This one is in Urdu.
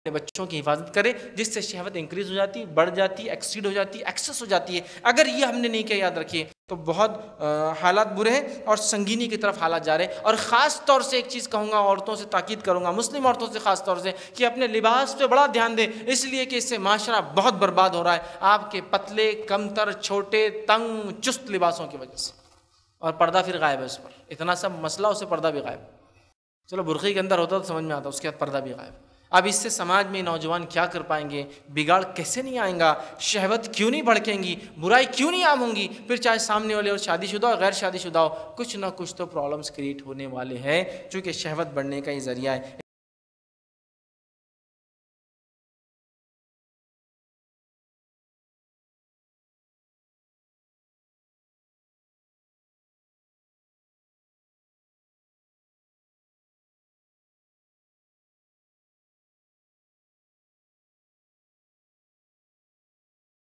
بچوں کی حفاظت کرے، جس سے شہوت انکریز ہو جاتی ہے، بڑھ جاتی ہے، ایکسیڈ ہو جاتی ہے، ایکسس ہو جاتی ہے۔ اگر یہ ہم نے نہیں کیا، یاد رکھیے تو بہت حالات برے ہیں اور سنگینی کی طرف حالات جا رہے ہیں۔ اور خاص طور سے ایک چیز کہوں گا، عورتوں سے تاکید کروں گا، مسلم عورتوں سے خاص طور سے، کہ اپنے لباس پہ بڑا دھیان دیں، اس لیے کہ اس سے معاشرہ بہت برباد ہو رہا ہے آپ کے پتلے، کمتر، چھوٹے، تنگ، چست لباسوں کی وجہ سے۔ اور پردہ پھر غائب ہے اس پر، اتنا سب مسئلہ، اسے پردہ بھی غائب۔ چلو برقعے کے اندر ہوتا تو سمجھ میں آتا، اس کے بعد پردہ بھی غائب۔ اب اس سے سماج میں نوجوان کیا کر پائیں گے؟ بگاڑ کیسے نہیں آئیں گا؟ شہوت کیوں نہیں بھڑکیں گی؟ برائی کیوں نہیں عام ہوں گی؟ پھر چاہے سامنے والے اور شادی شدہ ہو غیر شادی شدہ ہو، کچھ نہ کچھ تو پرابلمز کریٹ ہونے والے ہیں، چونکہ شہوت بڑھنے کا ہی ذریعہ ہے۔